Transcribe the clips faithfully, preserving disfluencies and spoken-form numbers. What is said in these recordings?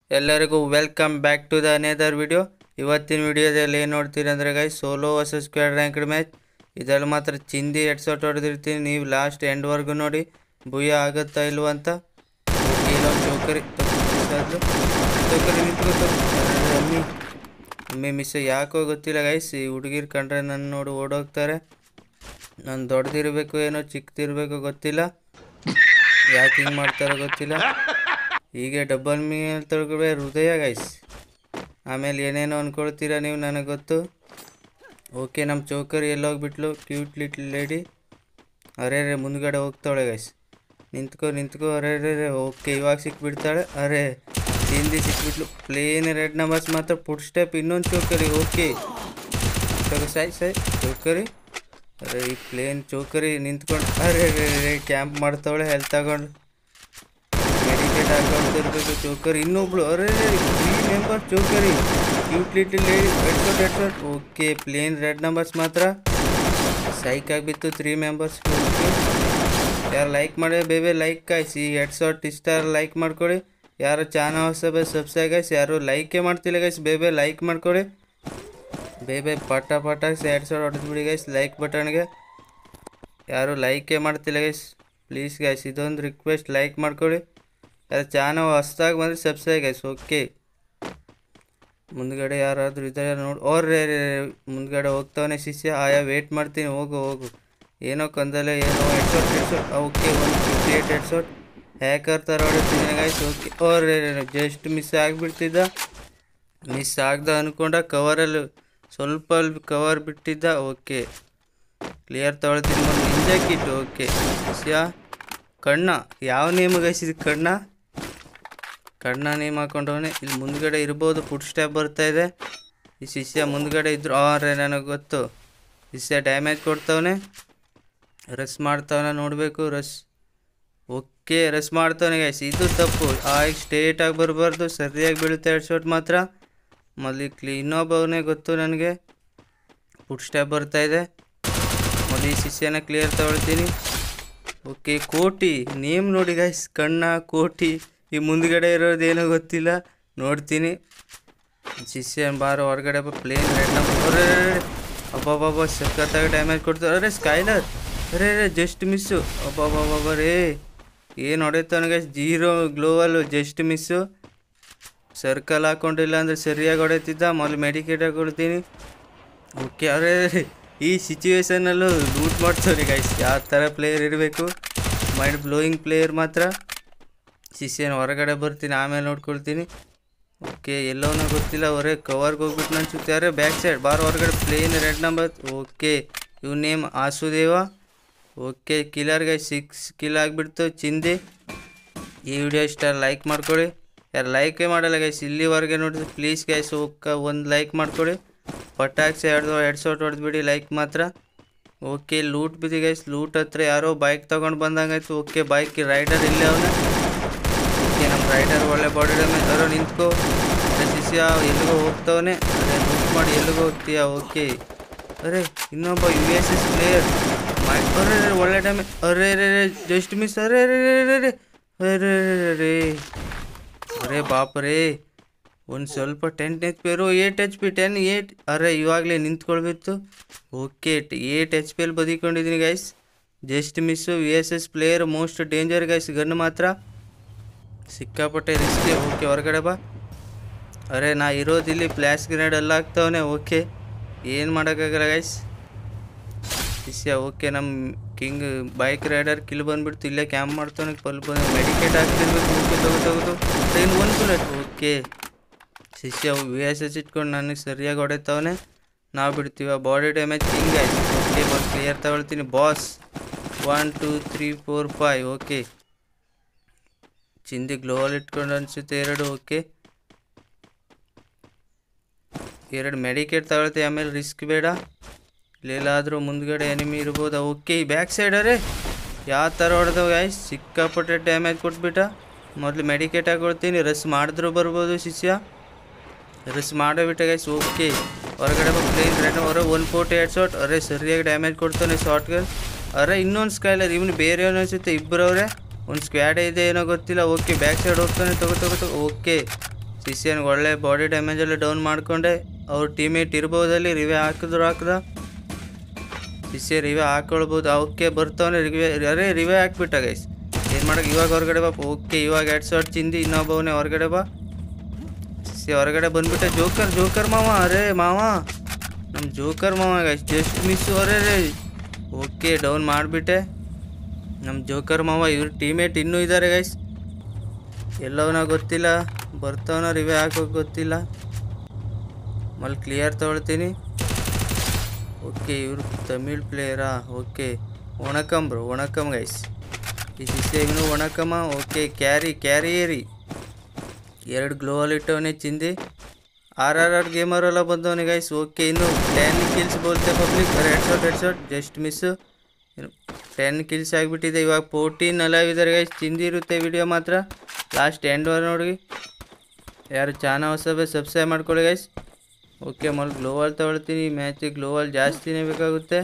ಎಲ್ಲರಿಗೂ welcome back to the another video. ಇವತ್ತಿನ ವಿಡಿಯೋದಲ್ಲಿ ಏನು ನೋಡ್ತೀರಿ ಅಂದರೆ guys, solo versus squad ranked match. ಇದರಲ್ಲಿ ಮಾತ್ರ ಚಿಂದಿ ಹೆಡ್ ಶಾಟ್ ಹೊಡೆದಿರ್ತೀನಿ. ನೀವು ಲಾಸ್ಟ್ ಎಂಡ್ವರೆಗೂ ನೋಡಿ ಭೂಯ ಆಗುತ್ತಾ ಇಲ್ವ ಅಂತ. ಇಲ್ಲೊಂದು ಚೌಕರಿ ಚೌಕರಿ ನಿಂತ್ಕೊತ ಅಮ್ಮಿ ಒಮ್ಮೆ ಮಿಸ್ ಯಾಕೋ ಗೊತ್ತಿಲ್ಲ ಗೈಸ್. ಈ ಹುಡುಗಿರು ಕಂಡ್ರೆ ನನ್ನ ನೋಡಿ ಓಡೋಗ್ತಾರೆ. ನಾನು ದೊಡ್ಡದಿರಬೇಕು ಏನೋ ಚಿಕ್ಕದಿರಬೇಕು ಗೊತ್ತಿಲ್ಲ, ಯಾಕೆ ಹಿಂಗೆ ಮಾಡ್ತಾರೋ ಗೊತ್ತಿಲ್ಲ. ಹೀಗೆ ಡಬಲ್ ಮೀಲ್ ತೊಳ್ಕೊಬೇ ಹೃದಯ ಗೈಸ್. ಆಮೇಲೆ ಏನೇನೋ ಅಂದ್ಕೊಳ್ತೀರ ನೀವು, ನನಗೆ ಗೊತ್ತು. ಓಕೆ, ನಮ್ಮ ಚೌಕರಿ ಎಲ್ಲೋಗ್ಬಿಟ್ಲು ಕ್ಯೂಟ್ ಲಿಟ್ಲ್ ಲೇಡಿ. ಅರೇ ರೇ ಮುಂದ್ಗಡೆ ಹೋಗ್ತಾಳೆ ಗೈಸ್. ನಿಂತ್ಕೊ ನಿಂತ್ಕೊ ಅರೇ ರೇ ರೇ ಓಕೆ, ಇವಾಗ ಸಿಕ್ಬಿಡ್ತಾಳೆ. ಅರೇ ಹಿಂದಿ ಸಿಕ್ಬಿಟ್ಲು. ಪ್ಲೇನ್ ರೆಡ್ ನಂಬರ್ಸ್ ಮಾತ್ರ ಫುಡ್ ಸ್ಟೆಪ್. ಇನ್ನೊಂದು ಚೌಕರಿ. ಓಕೆ ಸಾಯ್ ಸಾಯ್ ಚೌಕರಿ. ಅರೆ ಈ ಪ್ಲೇನ್ ಚೌಕರಿ ನಿಂತ್ಕೊಂಡು ಅರೆ ರೇ ಕ್ಯಾಂಪ್ ಮಾಡ್ತಾವಳೆ. ಹೆಲ್ತ್ ತಗೊಂಡು ಮೆಡಿಕೇಟ್ ಹಾಕೊಂಡಿರ್ಬೇಕು ಚೌಕರಿ. ಇನ್ನೊಬ್ಳು ಅರೆ ತ್ರೀ ಮೆಂಬರ್ಸ್ ಚೌಕರಿ. Cute little lady headshot headshot. Okay plane red numbers ಮಾತ್ರ ಸೈಕ್ ಆಗಿಬಿತ್ತು. Three members. ಓಕೆ ಯಾರು ಲೈಕ್ ಮಾಡಿ ಬೇಬೆ ಲೈಕ್ ಕಾಯಿಸಿ. ಹೆಡ್ಶಾಟ್ ಇಷ್ಟ ಲೈಕ್ ಮಾಡ್ಕೊಳ್ಳಿ. ಯಾರು ಚಾನಲ್ ಹೊಸ ಸಬ್ಸ್ಕ್ರೈಬ್ ಗೈಸ್, ಯಾರು ಲೈಕೇ ಮಾಡ್ತಿಲ್ಲ ಗೈಸ್, ಬೇಬೆ ಲೈಕ್ ಮಾಡ್ಕೊಳ್ಳಿ. ಬೇಬೆ ಪಟ ಪಟ ಎರಡು ಸಾವಿರ ಹೊಡೆದ್ಬಿಡಿ ಗೈಸ್ ಲೈಕ್ ಬಟನ್ಗೆ. ಯಾರು ಲೈಕೇ ಮಾಡ್ತಿಲ್ಲ ಗೈಸ್, ಪ್ಲೀಸ್ ಗೈಸ್ ಇದೊಂದು ರಿಕ್ವೆಸ್ಟ್, ಲೈಕ್ ಮಾಡ್ಕೊಳ್ಳಿ. ಯಾರು ಚಾನಲ್ ಹೊಸ್ದಾಗಿ ಬಂದರೆ ಸಬ್ಸ್ಕ್ರೈಬ್ ಗೈಸ್. ಓಕೆ ಮುಂದ್ಗಡೆ ಯಾರಾದರೂ ಇದ್ದಾರೆ ನೋಡಿ. ಅವ್ರೇ ಮುಂದ್ಗಡೆ ಹೋಗ್ತಾವನೆ ಶಿಷ್ಯ. ಆಯಾ ವೇಟ್ ಮಾಡ್ತೀನಿ. ಹೋಗು ಹೋಗು ಏನೋ ಕಂದಲೆ ಏನೋ ಹೆಡ್ಶಾಟ್ ಹೆಡ್ಶಾಟ್. ಓಕೆ ಒಂದು ಫಿಫ್ಟಿ ಏಟ್ ಹೆಡ್ಶಾಟ್. ಹ್ಯಾಕರ್ ಥರ ಹೊಡಿತೀನಿ ಗೈಸ್. ಓಕೆ ಅವ್ರೇ ಜಸ್ಟ್ ಮಿಸ್ ಆಗಿಬಿಡ್ತಿದ್ದ. ಮಿಸ್ ಆಗ್ದ ಅಂದ್ಕೊಂಡ ಕವರಲ್ಲಿ ಸ್ವಲ್ಪ ಕವರ್ ಬಿಟ್ಟಿದ್ದ. ಓಕೆ ಕ್ಲಿಯರ್ ತೊಗೊಳ್ತೀನಿ. ಒಂದು ನಿಂಜ ಕಿಟ್ಟು. ಓಕೆ ಶಿಷ್ಯ ಕಣ್ಣ ಯಾವ ನೇಮ್ ಗೈಸಿದ ಕಣ್ಣ ಕಣ್ಣ ನೇಮ್ ಹಾಕೊಂಡವನೇ. ಇಲ್ಲಿ ಮುಂದ್ಗಡೆ ಇರ್ಬೋದು. ಫುಡ್ ಸ್ಟೆಪ್ ಬರ್ತಾಯಿದೆ. ಈ ಶಿಷ್ಯ ಮುಂದ್ಗಡೆ ಇದ್ರು. ಆರೆ ನನಗೆ ಗೊತ್ತು. ಶಿಷ್ಯ ಡ್ಯಾಮೇಜ್ ಕೊಡ್ತವನೆ. ರಸ್ ಮಾಡ್ತವನ ನೋಡಬೇಕು. ರಸ್ ಓಕೆ ರಸ್ ಮಾಡ್ತವನೆ ಗೈಸ್. ಇದು ತಪ್ಪು. ಆಗ ಸ್ಟೇಟಾಗಿ ಬರಬಾರ್ದು. ಸರಿಯಾಗಿ ಬೀಳುತ್ತೆ ಎರಡು ಶಾಟ್ ಮಾತ್ರ. ಮೊದಲು ಕ್ಲೀ ಇನ್ನೊಬ್ಬವನೇ ಗೊತ್ತು ನನಗೆ. ಫುಡ್ ಸ್ಟೆಪ್ ಬರ್ತಾಯಿದೆ. ಮೊದಲು ಈ ಶಿಷ್ಯನ ಕ್ಲಿಯರ್ ತಗೊಳ್ತೀನಿ. ಓಕೆ ಕೋಟಿ ನೇಮ್ ನೋಡಿ ಗೈಸ್. ಕಣ್ಣ ಕೋಟಿ. ಈ ಮುಂದ್ಗಡೆ ಇರೋದೇನೋ ಗೊತ್ತಿಲ್ಲ, ನೋಡ್ತೀನಿ. ಶಿಷ್ಯ ಬಾರೋ ಹೊರಗಡೆ ಪ್ಲೇನ್ ರೆಡ್ ನಂಬರ್. ಅಬ್ಬಬ್ಬಬ್ಬ ಸಖತ್ತಾಗಿ ಡ್ಯಾಮೇಜ್ ಕೊಡ್ತಾರೆ. ಅರೆ ಸ್ಕೈಲರ್ ಅರೇ ರೇ ಜಸ್ಟ್ ಮಿಸ್ಸು. ಅಬ್ಬಬ್ಬಬ್ಬ ರೇ ಏನು ಹೊಡೆತಾನೆ guys. Zero gloo wall just miss. Circle ಹಾಕ್ಕೊಂಡಿಲ್ಲ ಅಂದರೆ ಸರಿಯಾಗಿ ಹೊಡೆತಿದ್ದ. ಮೊದಲು ಮೆಡಿಕೇಟ್ ಹಾಕೊಳ್ತೀನಿ. ಓಕೆ ಅರೇ ಈ ಸಿಚುವೇಶನಲ್ಲೂ ಲೂಟ್ ಮಾಡ್ತಾರೆ ಗೈಸ್. ಯಾವ ಥರ ಪ್ಲೇಯರ್ ಇರಬೇಕು. ಮೈಂಡ್ ಬ್ಲೋಯಿಂಗ್ ಪ್ಲೇಯರ್ ಮಾತ್ರ. ಶಿಷ್ಯನ ಹೊರಗಡೆ ಬರ್ತೀನಿ, ಆಮೇಲೆ ನೋಡ್ಕೊಳ್ತೀನಿ. ಓಕೆ ಎಲ್ಲವನ್ನೂ ಗೊತ್ತಿಲ್ಲ. ಹೊರಗೆ ಕವರ್ಗೆ ಹೋಗ್ಬಿಟ್ಟು ಅನ್ಸುತ್ತೆ. ಅರೆ ಬ್ಯಾಕ್ ಸೈಡ್ ಬಾರ್ ಹೊರಗಡೆ ಪ್ಲೇನ್ ರೆಡ್ ನಂಬರ್. ಓಕೆ ಇವ್ ನೇಮ್ ಆಸುದೇವ. Okay killer guys. Six kill ಆಗಿಬಿಡ್ತು ಚಿಂದಿ. ಈ ವಿಡಿಯೋ ಇಷ್ಟ ಲೈಕ್ ಮಾಡ್ಕೊಳ್ಳಿ. ಯಾರು ಲೈಕೇ ಮಾಡಲ್ಲ ಗೈಸ್ ಇಲ್ಲಿವರೆಗೆ ನೋಡಿದ್ರೆ ಪ್ಲೀಸ್ ಗೈಸ್ ಹೋಗ ಒಂದು ಲೈಕ್ ಮಾಡ್ಕೊಳ್ಳಿ. ಪಟಾಕ್ಸ್ ಎರಡು ಎರಡು ಶಾಟ್ ಹೊಡೆದ್ಬಿಡಿ ಲೈಕ್ ಮಾತ್ರ. ಓಕೆ ಲೂಟ್ ಬಿದ್ದಿ ಗೈಸ್. ಲೂಟ್ ಹತ್ರ ಯಾರೋ ಬೈಕ್ ತೊಗೊಂಡು ಬಂದಂಗಾಯ್ತು. ಓಕೆ ಬೈಕ್ ರೈಡರ್ ಇಲ್ಲೇ ಅವನ. ಓಕೆ ನಮ್ಮ ರೈಡರ್ ಒಳ್ಳೆ ಬಾಡಿ ಡ್ಯಾಮೇಜ್. ಅರೋ ನಿಂತ್ಕೋ ಶಿಷ್ಯ ಎಲ್ಲಿಗೋ ಹೋಗ್ತವನೆ. ಅದೇ ಲೂಟ್ ಮಾಡಿ ಎಲ್ಲಿಗೋ ಹೋಗ್ತೀಯಾ. ಓಕೆ ಅರೆ ಇನ್ನೊಬ್ಬ ಯು ಎಸ್ ಎಸ್ ಪ್ಲೇಯರ್. ಮೈ ಅರೆ ಒಳ್ಳೆ ಡ್ಯಾಮೇಜ್. ಅರೆ ರೇ ಜಸ್ಟ್ ಮಿಸ್. ಅರೆ ರೇ ರೇ ರೇ ಅರೆ ರೇ ಅರೆ ಬಾಪ್ ರೇ ಒಂದು ಸ್ವಲ್ಪ ಟೆನ್ ಎಚ್ ಪಿ ಇರೋ eight H P ten eight. ಅರೆ ಇವಾಗಲೇ ನಿಂತ್ಕೊಳ್ಬೇಕು. ಓಕೆ ಏಟ್ ಎಚ್ ಪಿ ಎಲ್ಲಿ ಬದಿಕೊಂಡಿದ್ದೀನಿ guys. Just miss. V S S player most danger guys. Gun ಮಾತ್ರ ಸಿಕ್ಕಾಪಟ್ಟೆ ರಿಸ್ಕಿ. ಓಕೆ ಹೊರಗಡೆ ಬಾ. ಅರೆ ನಾ ಇರೋದಿಲ್ಲಿ. ಫ್ಲ್ಯಾಶ್ ಗ್ರೆನೇಡ್ ಎಲ್ಲ ಆಗ್ತಾವನೆ. ಓಕೆ ಏನು ಮಾಡೋಕ್ಕಾಗಲ್ಲ ಗೈಸ್. ಶಿಷ್ಯ ಓಕೆ ನಮ್ಮ ಕಿಂಗ್ ಬೈಕ್ ರೈಡರ್ ಕಿಲ್ ಬಂದುಬಿಡ್ತು. ಇಲ್ಲೇ ಕ್ಯಾಂಪ್ ಮಾಡ್ತಾನೆ. ಪಲ್ ಬಂದು ಮೆಡಿಕೇಟ್ ಹಾಕ್ತಿರ್ಬೇಕು. ಓಕೆ ತಗೋ ತಗೋದು ಟ್ರೈನ್ ಒಂದು ಬುಲೆಟ್. ಓಕೆ ಶಿಷ್ಯ ವಿ ಎಸ್ ಎಸ್ ಇಟ್ಕೊಂಡು ನನಗೆ ಸರಿಯಾಗಿ ಹೊಡೆತವನೆ. ನಾವು ಬಿಡ್ತೀವ. ಬಾಡಿ ಡ್ಯಾಮೇಜ್ ಕಿಂಗ್ ಆಯ್ತು. ಓಕೆ ಬಂದು ಕ್ಲಿಯರ್ ತಗೊಳ್ತೀನಿ. Boss one two three four five. Okay ಚಿಂದಿ ಗ್ಲೋವಲ್ ಇಟ್ಕೊಂಡು ಅನಿಸುತ್ತೆ ಎರಡು. ಓಕೆ ಎರಡು ಮೆಡಿಕೇಟ್ ತಗೊಳ್ತೀವಿ. ಆಮೇಲೆ ರಿಸ್ಕ್ ಬೇಡ. ಇಲ್ಲೆಲ್ಲಾದರೂ ಮುಂದ್ಗಡೆ ಎನಿಮಿ ಇರ್ಬೋದಾ. ಓಕೆ ಈ ಬ್ಯಾಕ್ ಸೈಡರೇ ಯಾವ ಥರ ಹೊಡೆದವು ಗೈಸ್. ಸಿಕ್ಕಾಪಟ್ಟೆ ಡ್ಯಾಮೇಜ್ ಕೊಟ್ಬಿಟ್ಟ. ಮೊದಲು ಮೆಡಿಕೇಟ್ ಹಾಕೊಳ್ತೀನಿ. ರಸ್ ಮಾಡಿದ್ರೂ ಬರ್ಬೋದು ಶಿಷ್ಯ. ರಸ್ ಮಾಡೋಬಿಟ್ಟೆ ಗೈಸ್. ಓಕೆ ಹೊರಗಡೆ ಪ್ಲೇನ್ ರೆಡ್ ಹೊರ ಒನ್ ಫೋರ್ಟಿ ಎರಡು ಶಾಟ್. ಅರೆ ಸರಿಯಾಗಿ ಡ್ಯಾಮೇಜ್ ಕೊಡ್ತಾನೆ ಶಾರ್ಟ್ ಗನ್. ಅರೆ ಇನ್ನೊಂದು ಸ್ಕೈಲರ್. ಇವನು ಬೇರೆ ಏನೋ ಅನಿಸುತ್ತೆ. ಇಬ್ಬರವ್ರೆ ಒಂದು ಸ್ಕ್ವಾಡೇ ಇದೆ ಏನೋ ಗೊತ್ತಿಲ್ಲ. ಓಕೆ ಬ್ಯಾಕ್ ಸೈಡ್ ಹೋಗ್ತಾನೆ. ತಗೋ ತಗೋ ತಗೋ. ಓಕೆ ಸಿಸಿಯನ್ಗೆ ಒಳ್ಳೆ ಬಾಡಿ ಡ್ಯಾಮೇಜ್ ಎಲ್ಲ ಡೌನ್ ಮಾಡಿಕೊಂಡೆ. ಅವ್ರ ಟೀಮೇಟ್ ಇರ್ಬೋದಲ್ಲಿ ರಿವೆ ಹಾಕಿದ್ರು ಹಾಕ್ದ ಸಿಸಿಯ ರಿವೆ ಹಾಕೊಳ್ಬೋದು. ಅವಕ್ಕೆ ಬರ್ತಾವನೆ ರಿವೆ ಅರೇ ರಿವೆ ಹಾಕ್ಬಿಟ್ಟ ಗೈಸ್. ಏನು ಮಾಡೋಕೆ ಇವಾಗ ಹೊರಗಡೆ ಬಾ. ಓಕೆ ಇವಾಗ ಎರಡು ಶಾಟ್ ಚಿಂದಿ ಇನ್ನೊಬ್ಬವನೇ ಹೊರಗಡೆ ಬಾ. ಸಿಸಿ ಹೊರಗಡೆ ಬಂದ್ಬಿಟ್ಟೆ. ಜೋಕರ್ ಜೋಕರ್ ಮಾವ ಅರೇ ಮಾವ ನಮ್ಮ ಜೋಕರ್ ಮಾವ ಗೈಸ್ ಜಸ್ಟ್ ಮಿಸ್ಸು. ಅರೇ ರೇ ಓಕೆ ಡೌನ್ ಮಾಡಿಬಿಟ್ಟೆ ನಮ್ಮ ಜೋಕರ್ ಮಾವ. ಇವ್ರ ಟೀಮೇಟ್ ಇನ್ನೂ ಇದ್ದಾರೆ ಗೈಸ್. ಎಲ್ಲವನ ಗೊತ್ತಿಲ್ಲ, ಬರ್ತಾವನ ರಿವೆ ಹಾಕೋಕೆ ಗೊತ್ತಿಲ್ಲ. ಮಲ್ಲಿ ಕ್ಲಿಯರ್ ತೊಗೊಳ್ತೀನಿ. ಓಕೆ ಇವರು ತಮಿಳ್ ಪ್ಲೇಯರಾ. ಓಕೆ ವಣಕಮ್ ಬ್ರೋ ವಣಕಮ್ ಗೈಸ್. ಈ ಸಿಸಿನು ವಣಕಮ್ಮ. ಓಕೆ ಕ್ಯಾರಿ ಕ್ಯಾರಿ ಏರಿ ಎರಡು ಗ್ಲೋವಲ್ ಇಟ್ಟವನೇ ಚಿಂದಿ. ಆರ್ ಆರ್ ಆರ್ ಗೇಮರೆಲ್ಲ ಬಂದವನೇ ಗೈಸ್. ಓಕೆ ಇನ್ನು ಟೆನ್ ಕಿಲ್ಸ್ ಬೋಲ್ತೆ public. Head shot head shot just miss. Ten kills ಆಗಿಬಿಟ್ಟಿದೆ. ಇವಾಗ ಫೋರ್ಟೀನ್ ಅಲೈವ್ ಇದ್ದಾರೆ ಗೈಸ್. ಚಿಂದಿ ಇರುತ್ತೆ ವಿಡಿಯೋ ಮಾತ್ರ ಲಾಸ್ಟ್ ಎಂಡ್ ವರ್ ನೋಡಿ. ಯಾರು ಚಾನಲ್ ಹೊಸಬೇ ಸಬ್ಸ್ಕ್ರೈಬ್ ಮಾಡ್ಕೊಳ್ಳಿ ಗೈಸ್. ಓಕೆ ಮಲ್ ಗ್ಲೋವಲ್ ತೊಗೊಳ್ತೀನಿ. ಈ ಮ್ಯಾಚಿಗೆ ಗ್ಲೋವಲ್ ಜಾಸ್ತಿನೇ ಬೇಕಾಗುತ್ತೆ.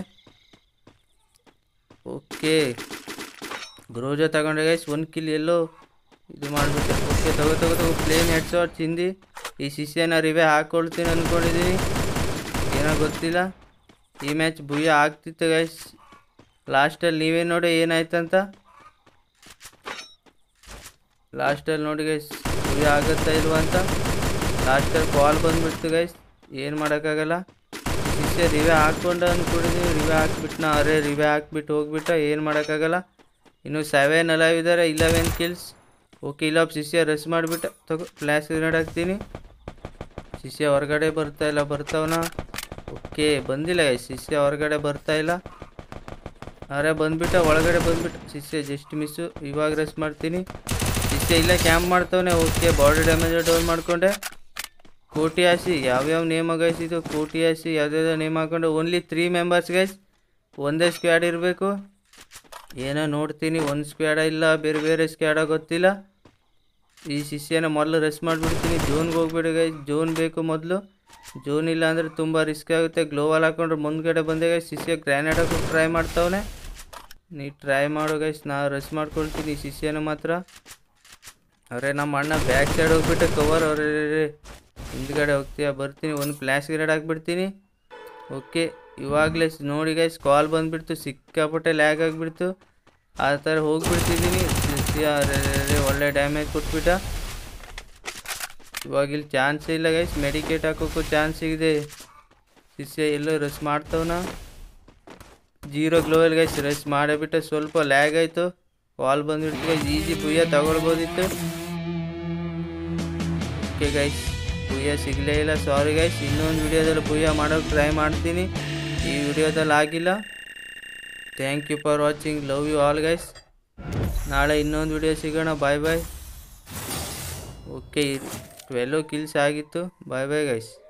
ಓಕೆ ಗ್ರೋಜಾ ತಗೊಂಡೆ ಗೈಸ್. ಒಂದು ಕಿಲ್ ಎಲ್ಲೋ ಇದು ಮಾಡಿಬಿಟ್ಟೆ. ಓಕೆ ತಗೋ ತಗೋ ತಗೋ ಪ್ಲೇನ್ ಹೆಡ್ ಶಾಟ್ ಚಿಂದಿ. ಈ ಸಿಸಿಯನ್ನ ರಿವೆ ಹಾಕ್ಕೊಳ್ತೀನಿ ಅಂದ್ಕೊಂಡಿದ್ದೀನಿ, ಏನೋ ಗೊತ್ತಿಲ್ಲ. ಈ ಮ್ಯಾಚ್ ಭುಯ್ಯ ಆಗ್ತಿತ್ತು ಗೈಸ್. ಲಾಸ್ಟಲ್ಲಿ ನೀವೇ ನೋಡಿ ಏನಾಯ್ತಂತ. ಲಾಸ್ಟಲ್ಲಿ ನೋಡಿ ಗೈಸ್ ಭುಯ್ಯ ಆಗುತ್ತಾ ಇಲ್ವಾ ಅಂತ. ಲಾಸ್ಟಲ್ಲಿ ಕಾಲ್ ಬಂದುಬಿಡ್ತು ಗೈಸ್. ಏನು ಮಾಡೋಕ್ಕಾಗಲ್ಲ. ಸಿಸಿಯ ರಿವೆ ಹಾಕ್ಕೊಂಡು ಅಂದ್ಕೊಂಡಿದ್ದೀವಿ. ರಿವೆ ಹಾಕ್ಬಿಟ್ನ. ಅರೇ ರಿವೆ ಹಾಕ್ಬಿಟ್ಟು ಹೋಗ್ಬಿಟ್ಟ. ಏನು ಮಾಡೋಕ್ಕಾಗಲ್ಲ. ಇನ್ನು ಸೆವೆನ್ ಅಲೈವ್ ಇದ್ದಾರೆ. Eleven kills. ಓಕೆ ಇಲ್ಲೊಬ್ಬ ಸಿಸಿಯ ರಸ್ ಮಾಡಿಬಿಟ್ಟ. ತಗೋ ಫ್ಲ್ಯಾಶ್ ಗ್ರೆನೇಡ್ ಹಾಕ್ತೀನಿ. ಸಿಸಿಯ ಹೊರಗಡೆ ಬರ್ತಾಯಿಲ್ಲ. ಬರ್ತಾವನ. ಓಕೆ ಬಂದಿಲ್ಲ ಗೈಸ್. ಸಿಸಿಯ ಹೊರಗಡೆ ಬರ್ತಾಯಿಲ್ಲ. ಅರೆ ಬಂದುಬಿಟ್ಟ ಒಳಗಡೆ ಬಂದುಬಿಟ್ಟ. ಸಿಸಿಯ ಜಸ್ಟ್ ಮಿಸ್ಸು. ಇವಾಗ ರೆಸ್ಟ್ ಮಾಡ್ತೀನಿ. ಸಿಸಿಯ ಇಲ್ಲೇ ಕ್ಯಾಂಪ್ ಮಾಡ್ತಾವನೆ. ಓಕೆ ಬಾಡಿ ಡ್ಯಾಮೇಜ್ ಡೌನ್ ಮಾಡಿಕೊಂಡೆ. ಕೋಟಿ ಆಸಿ ಯಾವ್ಯಾವ ನೇಮ್ ಗೈಸ್ ಇದು. ಕೋಟಿ ಆಸಿ ಯಾವುದ್ಯಾವ್ದೋ ನೇಮ್ ಹಾಕೊಂಡು ಓನ್ಲಿ ತ್ರೀ ಮೆಂಬರ್ಸ್ ಗೈಸ್. ಒಂದೇ ಸ್ಕ್ವಾಡ್ ಇರಬೇಕು. ಏನೋ ನೋಡ್ತೀನಿ ಒಂದು ಸ್ಕ್ವಾಡ ಇಲ್ಲ ಬೇರೆ ಬೇರೆ ಸ್ಕ್ವಾಡ ಗೊತ್ತಿಲ್ಲ. ಈ ಸಿಸಿಯನ್ನ ಮೊದಲು ರೆಸ್ಟ್ ಮಾಡಿಬಿಡ್ತೀನಿ. ಜೋನ್ಗೆ ಹೋಗ್ಬಿಡಿ ಗೈಸ್. ಜೋನ್ ಬೇಕು ಮೊದಲು. ಜೋನ್ ಇಲ್ಲ ಅಂದರೆ ತುಂಬ ರಿಸ್ಕ್ ಆಗುತ್ತೆ. ಗ್ಲೋವಲ್ ಹಾಕೊಂಡ್ರೆ ಮುಂದ್ಗಡೆ ಬಂದೆ ಗೈಸ್. ಸಿಸಿಯ ಗ್ರ್ಯಾನೇಡ್ ಹಾಕೋಕೆ ಟ್ರೈ ಮಾಡ್ತಾವನೆ. ನೀ ಟ್ರೈ ಮಾಡು ಗೈಸ್. ನಾವು ರೆಸ್ಟ್ ಮಾಡ್ಕೊಳ್ತೀನಿ ಸಿಸಿಯನ್ನ ಮಾತ್ರ. ಅವರೇ ನಮ್ಮ ಅಣ್ಣ ಬ್ಯಾಕ್ ಸೈಡ್ ಹೋಗ್ಬಿಟ್ಟು ಕವರ್. ಅವರೇ ಹಿಂದ್ಗಡೆ ಹೋಗ್ತೀಯ ಬರ್ತೀನಿ. ಒಂದು ಫ್ಲ್ಯಾಶ್ ಗ್ರೆನೇಡ್ ಹಾಕ್ಬಿಡ್ತೀನಿ. ಓಕೆ ಇವಾಗಲೇ ನೋಡಿ ಗೈಸ್ ಕಾಲ್ ಬಂದುಬಿಡ್ತು. ಸಿಕ್ಕಾಪಟ್ಟೆ ಲ್ಯಾಗ್ ಆಗಿಬಿಡ್ತು. ಆ ಥರ ಹೋಗ್ಬಿಡ್ತಿದ್ದೀನಿ. ಒಳ್ಳೆ ಡ್ಯಾಮೇಜ್ ಕೊಟ್ಬಿಟ್ಟ. ಇವಾಗಿಲ್ಲಿ ಚಾನ್ಸೇ ಇಲ್ಲ ಗೈಸ್. ಮೆಡಿಕೇಟ್ ಹಾಕೋಕ್ಕೂ ಚಾನ್ಸ್ ಸಿಗಿದೆ. ಸಿಸ್ಯ ಎಲ್ಲೋ ರೆಸ್ ಮಾಡ್ತವನ. ಜೀರೋ ಗ್ಲೋವಲ್ ಗೈಸ್ ರೆಸ್ ಮಾಡಿಬಿಟ್ಟು ಸ್ವಲ್ಪ ಲ್ಯಾಗ್ ಆಯಿತು. ಕಾಲ್ ಬಂದುಬಿಡ್ತು ಗೈಸ್. ಈಸಿ ಭುಯ್ಯ ತಗೊಳ್ಬೋದಿತ್ತು. ಓಕೆ ಗೈಸ್ ಭುಯ್ಯ ಸಿಗಲೇ ಇಲ್ಲ. Sorry guys. ಇನ್ನೊಂದು ವಿಡಿಯೋದಲ್ಲಿ ಭುಯ್ಯ ಮಾಡೋಕ್ಕೆ ಟ್ರೈ ಮಾಡ್ತೀನಿ. ಈ ವಿಡಿಯೋದಲ್ಲಿ ಆಗಿಲ್ಲ. Thank you for watching. Love you all guys. ನಾಳೆ ಇನ್ನೊಂದು ವಿಡಿಯೋ ಸಿಗೋಣ. Bye bye. Okay twelve kills ಆಗಿತ್ತು. Bye bye guys.